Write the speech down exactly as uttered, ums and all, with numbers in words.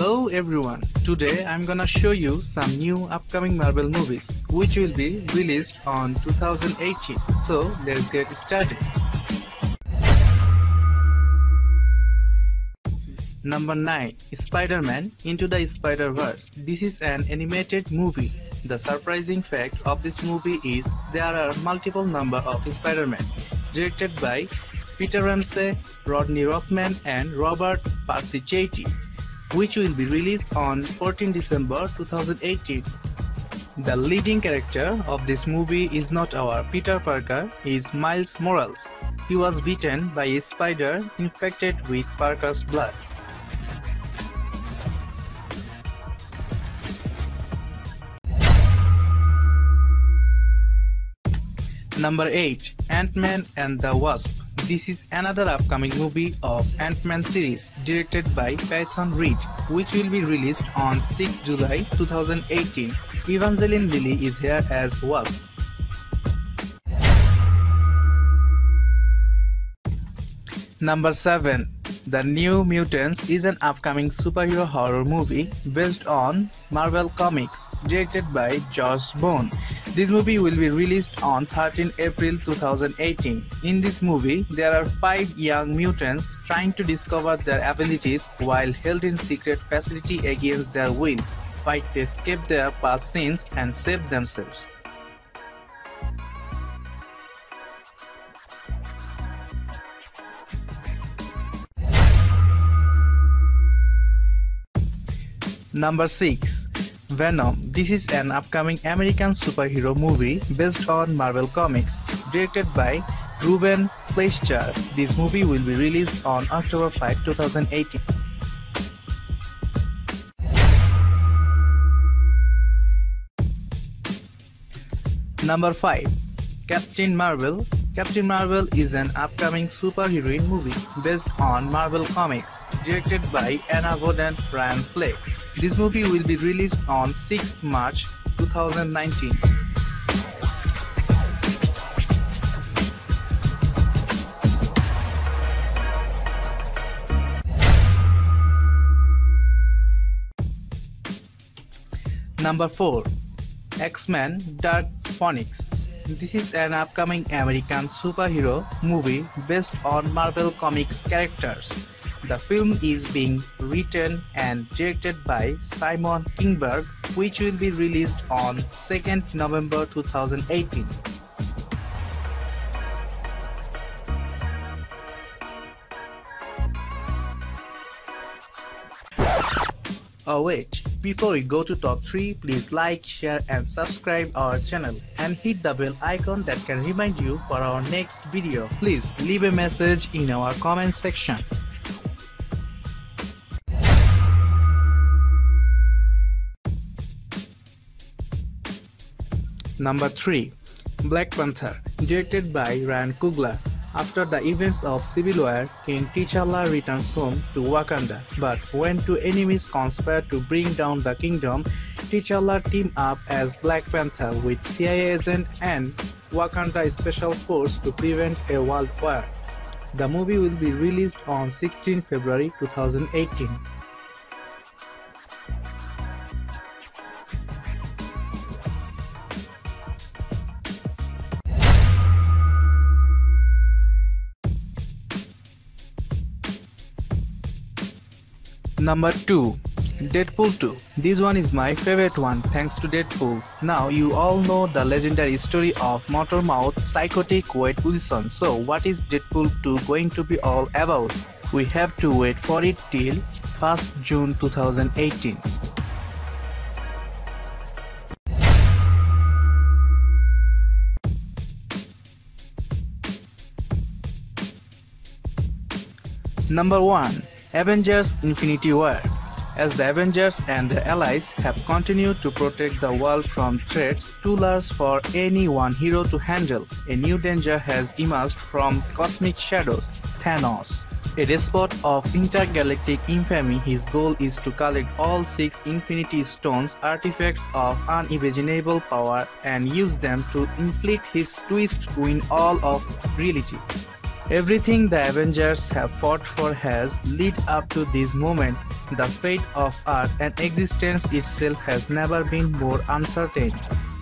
Hello everyone, today I'm gonna show you some new upcoming Marvel movies which will be released on two thousand eighteen. So let's get started. Number nine. Spider-Man Into the Spider-Verse. This is an animated movie. The surprising fact of this movie is there are multiple number of Spider-Man, directed by Peter Ramsey, Rodney Rothman and Robert Parsicchetti, which will be released on fourteenth December two thousand eighteen. The leading character of this movie is not our Peter Parker, is Miles Morales. He was bitten by a spider infected with Parker's blood. Number eight. Ant-Man and the Wasp. This is another upcoming movie of Ant-Man series directed by Peyton Reed, which will be released on sixth July two thousand eighteen. Evangeline Lilly is here as Wasp. Number seven. The New Mutants is an upcoming superhero horror movie based on Marvel Comics, directed by Josh Boone. This movie will be released on thirteenth April two thousand eighteen. In this movie, there are five young mutants trying to discover their abilities while held in secret facility against their will, fight to escape their past sins and save themselves. Number six. Venom. This is an upcoming American superhero movie based on Marvel Comics, directed by Ruben Fleischer. This movie will be released on October fifth two thousand eighteen. Number five. Captain Marvel. Captain Marvel is an upcoming superheroine movie based on Marvel Comics, directed by Anna Boden Ryan Fleck. This movie will be released on sixth March two thousand nineteen. Number four. X-Men Dark Phoenix. This is an upcoming American superhero movie based on Marvel Comics characters. The film is being written and directed by Simon Kinberg, which will be released on second November two thousand eighteen. Oh wait, before we go to top three, please like, share and subscribe our channel and hit the bell icon that can remind you for our next video. Please leave a message in our comment section. Number three. Black Panther, directed by Ryan Coogler. After the events of Civil War, King T'Challa returns home to Wakanda, but when two enemies conspire to bring down the kingdom, T'Challa teams up as Black Panther with C I A agent and Wakanda Special Force to prevent a world war. The movie will be released on sixteenth February two thousand eighteen. Number two. Deadpool two. This one is my favorite one thanks to Deadpool. Now you all know the legendary story of Motormouth psychotic Wade Wilson. So what is Deadpool two going to be all about? We have to wait for it till first June two thousand eighteen. Number one. Avengers Infinity War. As the Avengers and their allies have continued to protect the world from threats too large for any one hero to handle, a new danger has emerged from cosmic shadows, Thanos. A despot of intergalactic infamy, his goal is to collect all six Infinity Stones, artifacts of unimaginable power, and use them to inflict his twist win all of reality. Everything the Avengers have fought for has led up to this moment. The fate of Earth and existence itself has never been more uncertain.